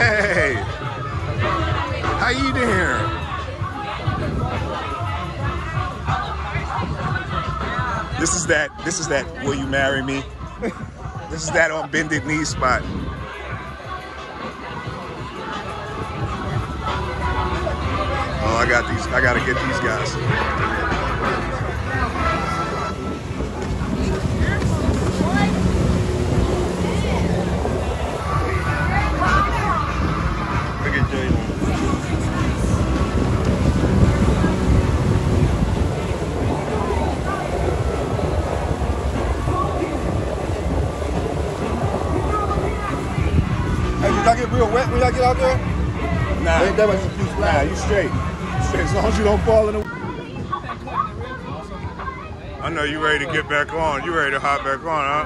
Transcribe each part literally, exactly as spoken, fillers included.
Hey, how you doing? This is that. This is that. Will you marry me? This is that on bended knee spot. Oh, I got these. I gotta get these guys. Look at Jay. Hey, did y'all get real wet when y'all get out there? Nah, Ain't that much you nah, you straight. As long as you don't fall in the. I know you ready to get back on. You ready to hop back on, huh?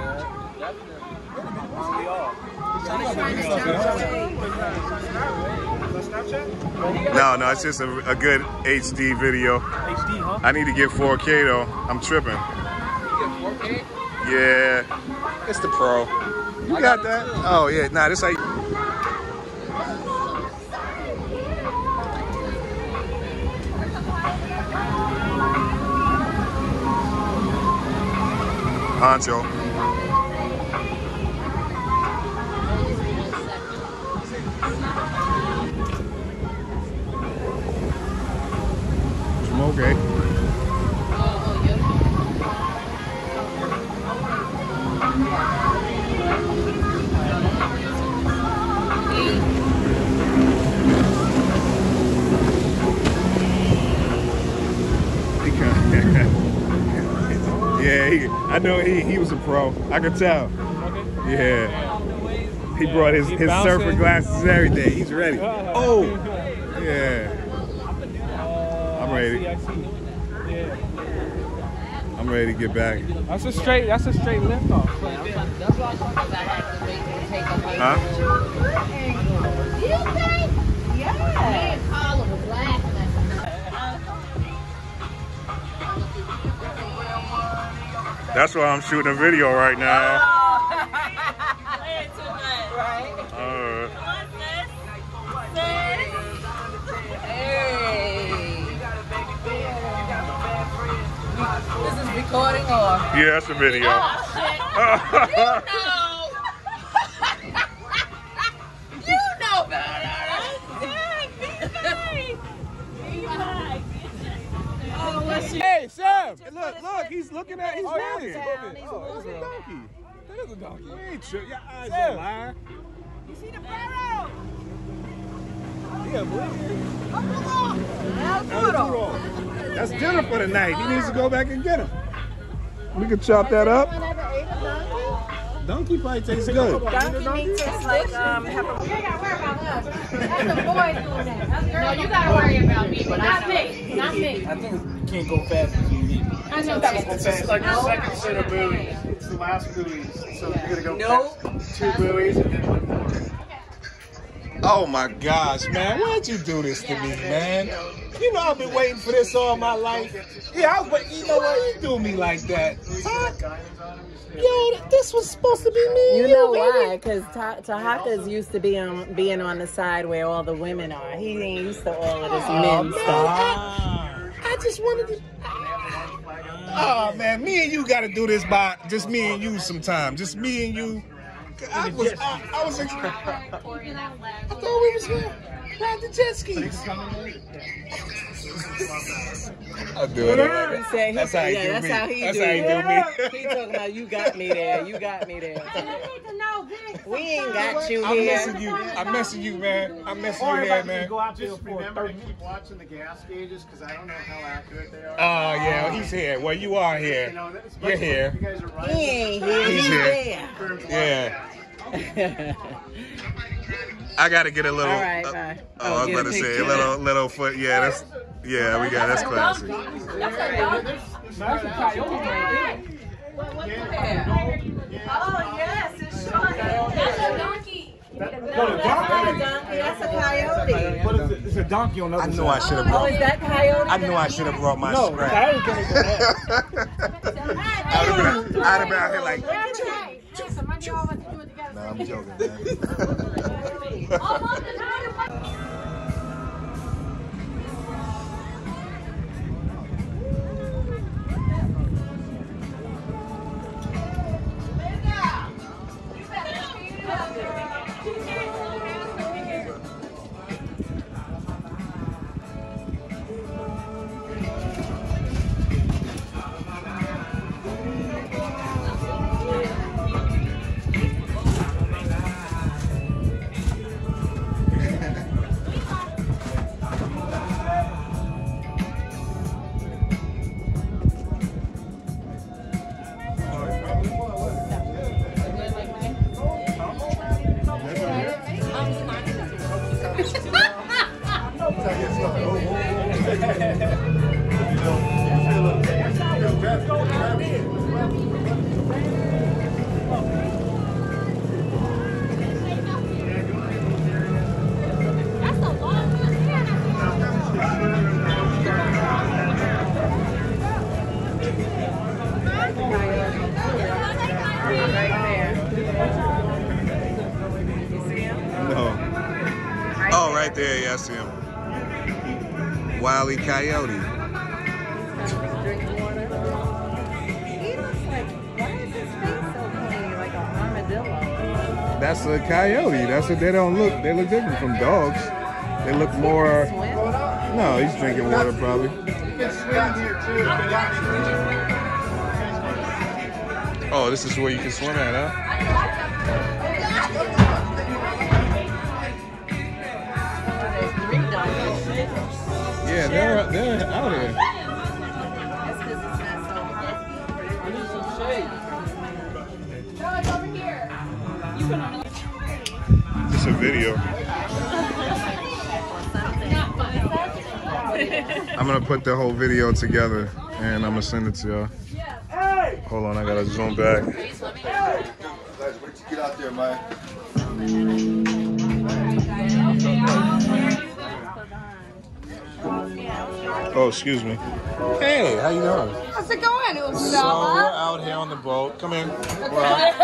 No, no, it's just a, a good H D video. H D, huh? I need to get four K though. I'm tripping. You get four K? Yeah, it's the Pro. You got that? Oh yeah, nah, this how you. Honcho. Okay. Yeah, he, I know he, he was a pro. I could tell. Yeah. He brought his, his surfer glasses and everything. He's ready. Oh! Yeah. I'm ready. I'm ready to get back. That's a straight, that's a straight lift off. Huh? You think? Yeah. That's why I'm shooting a video right now. Way too much. Right? Uh, Hey. This is recording or? yeah, that's a video. Oh, shit. You know. You know better. Oh, what's she? Hey, Sam! Look, look, he's looking at, he's Oh, moving. yeah. He's moving. Oh, that's a donkey. That is a donkey. You ain't trip. Your eyes Sam. don't lie. You see the pharaoh? Yeah, boy. Arturo. That's dinner for the night. He needs to go back and get him. We can chop that up. Donkey probably tastes good. Donkey meat tastes like um. You ain't gotta worry about us. That's the boys doing that. That's no, you gotta worry about me, but not me. Not me. I think you can't go fast as you need. I know It's that. like the second set of buoys. It's the last buoys. So you're gonna go Nope. past two buoys and then one more. Oh my gosh, man. Why'd you do this to me, man? You know I've been waiting for this all my life. Yeah, I was waiting. You know why you do me like that? Huh? Yo, this was supposed to be me. You know why? Because Tahaka's used to be on, being on the side where all the women are. He ain't used to all of this Oh, men man, stuff. I, I just wanted to. Oh man, me and you got to do this by just me and you sometime. Just me and you. I was, I, I was. I thought we was gonna ride the jet skis. I'll do it. He said, That's how he yeah, do that's me. how he That's do how he it. do me. He talking about you got me there, you got me there. We ain't got you I'm here. missing you. I'm missing you, man. I'm missing you Or if here, I man. can go out there Just for remember thirty. Keep watching the gas gauges because I don't know how accurate they are. Oh yeah, he's here. Well, you are You here. know, that's You're here. You guys are right. He ain't here, He's he's here. there. Yeah. I gotta get a little. All right, uh, bye. Oh, I was get about to say a picture. little, little foot. Yeah, that's. Yeah, we got that's classic. That's a donkey. That's a coyote right Oh, yes, it's short. That's a donkey. there. No, that's not a donkey, that's a coyote. But it's a, it's a donkey on the other I side. knew I should have Oh, brought. is that coyote? I knew I should have brought my No, the scrap. coyote can't go that. I'd have been, I'd have been out here like. Hey, some money all want to do it together. No, I'm joking, man. Oh, right there, yeah, I see him. Wile E. Coyote. He looks like, why is his face so clean, like an armadillo? That's a coyote. That's what they don't look. They look different from dogs. They look more. No, he's drinking water probably. Oh, this is where you can swim at, huh? Yeah, they're they're out here. It's a video. I'm gonna put the whole video together and I'm gonna send it to y'all. Hold on, I gotta zoom back. Wait till you get out there, man. Oh, excuse me. Hey, how you doing? How's it going, So we're out here on the boat. Come in. We're out.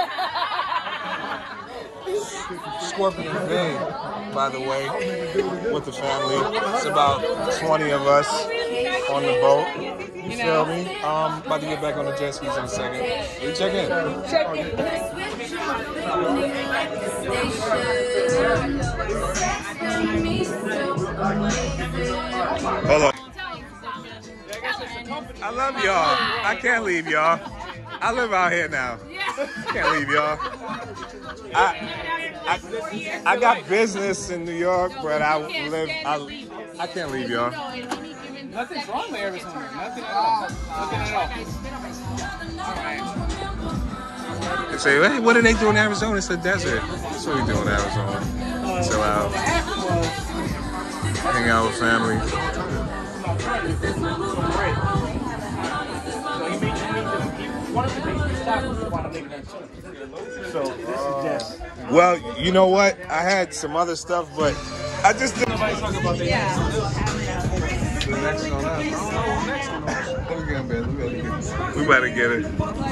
Scorpion Bay, by the way, with the family. It's about twenty of us on the boat. You feel me? Um, about to get back on the jet skis in a second. You check in. Check in. Hold on. I love y'all. I can't leave y'all. I live out here now. Can't leave y'all. I, I I got business in New York, but I live. I I can't leave y'all. Nothing's wrong with Arizona. Nothing at all. Nothing at all. They say, hey, what do they do in Arizona? It's a desert. That's what we do in Arizona. Chill out. Hang out with family. So this is just. Well, you know what? I had some other stuff, but I just didn't. Nobody's talking about that. The next one up. We better get it.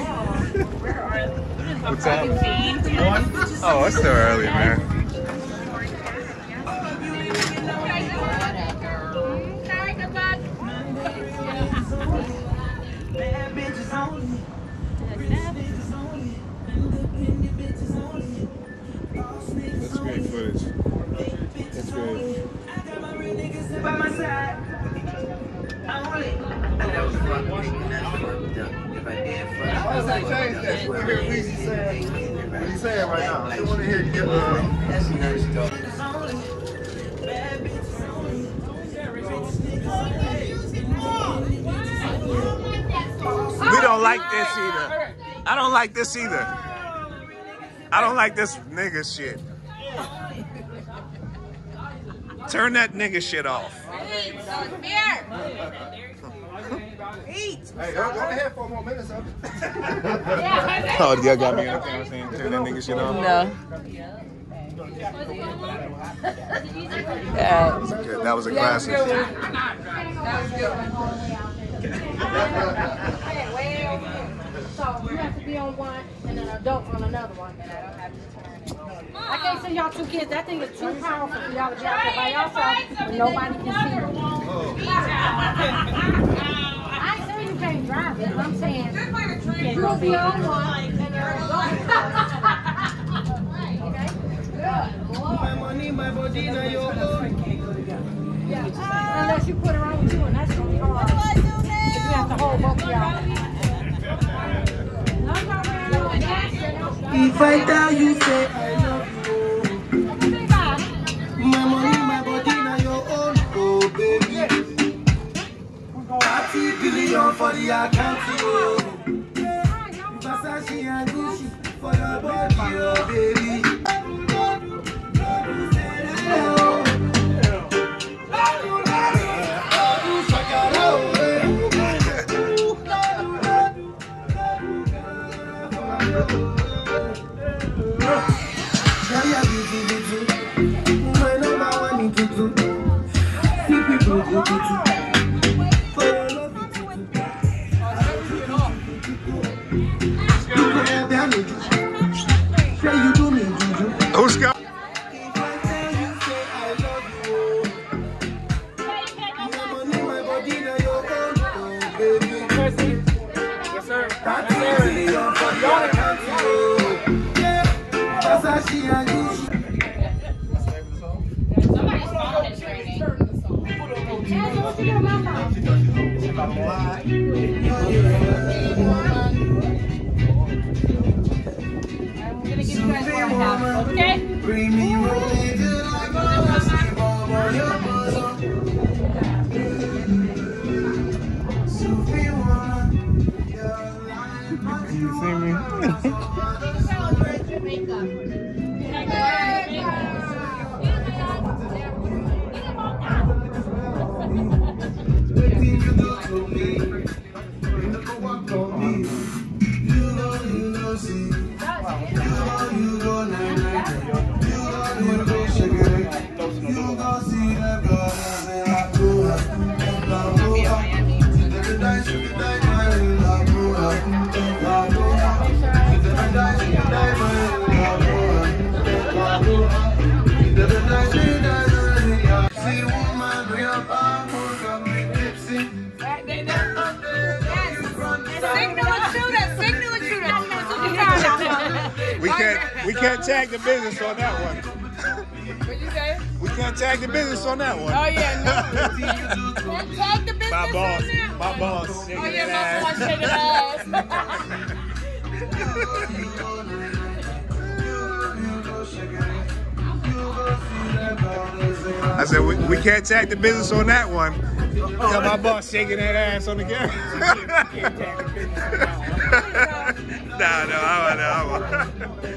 What time? Oh, it's still early, man. That's great footage. That's great. Why does that change that? What hear Weezy saying? What he's saying right now? I want to hear you get uh, We don't like this either. I don't like this either. I don't like this nigga shit. Turn that nigga shit off. Eat. Hey, go ahead for a more minutes. Oh, y'all got me in the camera saying turn that nigga shit off? No. Yeah. Okay, that was a classic. So you have to be on one and an adult on another one. I okay, so y'all two kids, that thing is too powerful for y'all to be out there by yourself when nobody can see you. I ain't saying you can't drive it. I'm saying you can be on one and you're My money, my body, now your own. unless you put her on with you, and that's gonna be hard. If you have to hold both of y'all. If I tell you, say I love you. My money, my body, now your own. Oh, baby. thirty billion for the account, oh. Versace and Gucci for your body, oh, baby. Who's got? Okay? Bring me rolling till I go sleep over your bosom. Sophie woman, your life. You see me? Everything you do to me, you never walk on me. You know, you know, see. You know, you go night night. You know, you go sugar. You go see the brothers in La Cruz. La Cruz. Every night, every night, my La Cruz. La Cruz. Every night, every night, my La Cruz. La Cruz. Every night, every night, my see woman, bring up our food, come make tipsy. We can't we can't tag the business on that one. What you say? We can't tag the business on that one. Oh yeah, no. Tag the business My boss, on that my one. boss. Oh yeah, my boss shaking ass. I said we, we can't tag the business on that one. Tell my boss shaking that ass on the camera. no, no, I won't, I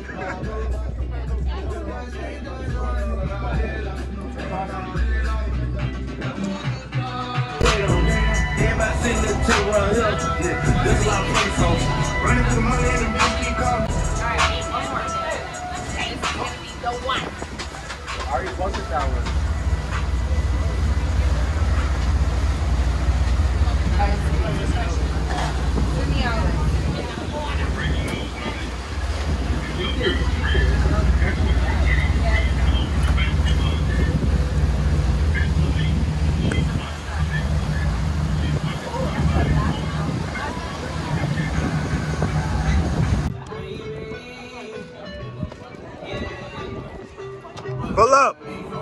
Running to the money and the milk keep coming. I already booked it that one. Pull up.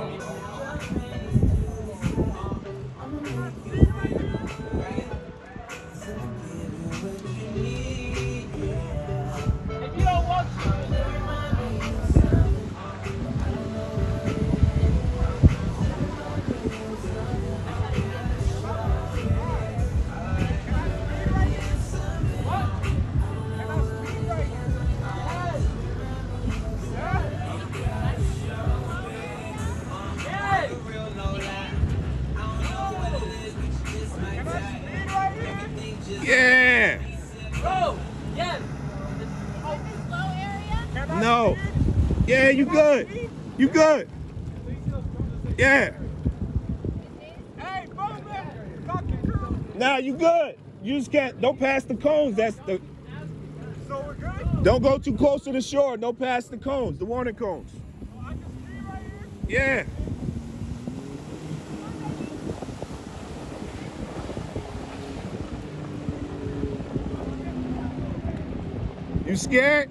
Yeah. Go! Yes! No. Yeah, you good. You good. Yeah. Nah, you good. You just can't. Don't pass the cones. That's the. So we're good? Don't go too close to the shore. Don't pass the cones. The warning cones. Yeah. You scared?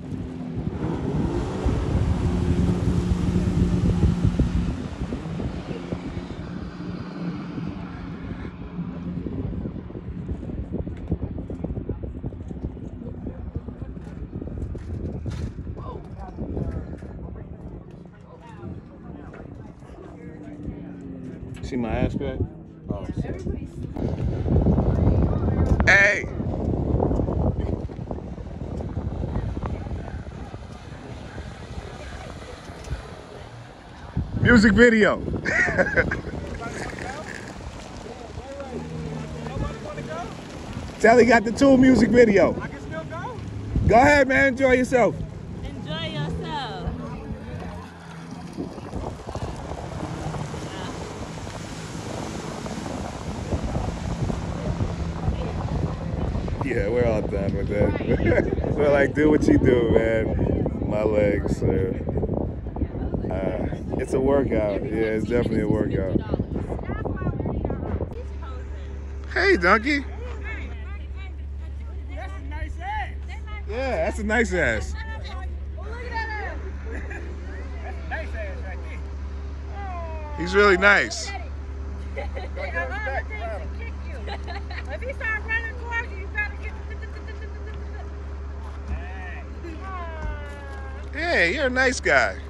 See my ass crack? Oh. Hey! Music video. Telly got the Tool music video. I can still go? Go ahead, man. Enjoy yourself. Enjoy yourself. Yeah, we're all done with that. We're like, do what you do, man. My legs are, uh, it's a workout. Yeah, it's definitely a workout. Hey, donkey. That's a nice ass. Yeah, that's a nice ass. That's a nice ass right there. He's really nice. If he start running towards you, you gotta get. Hey, you're a nice guy.